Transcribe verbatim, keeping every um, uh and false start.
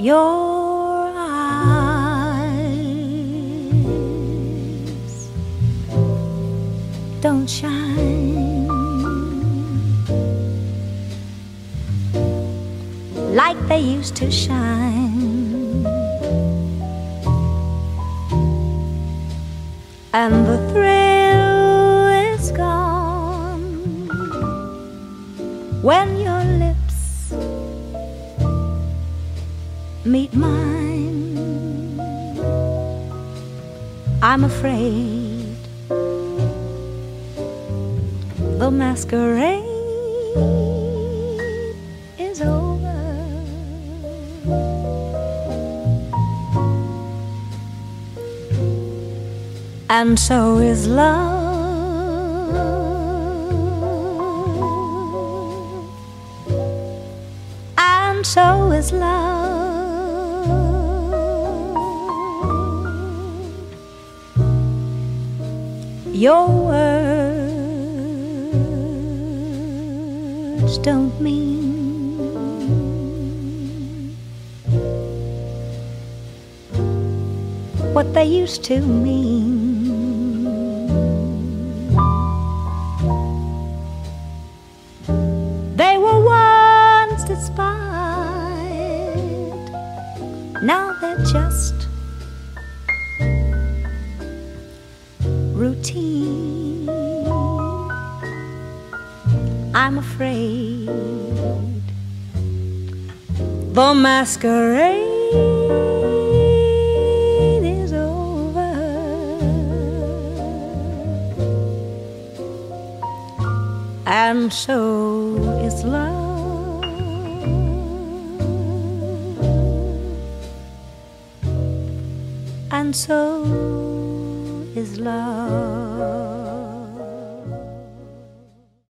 your eyes don't shine like they used to shine, and the thrill is gone when your lips meet mine. I'm afraid the masquerade is over, and so is love, and so is love. Your words don't mean what they used to mean. They were once inspired, now they're just routine. I'm afraid the masquerade is over, and so is love, and so is love.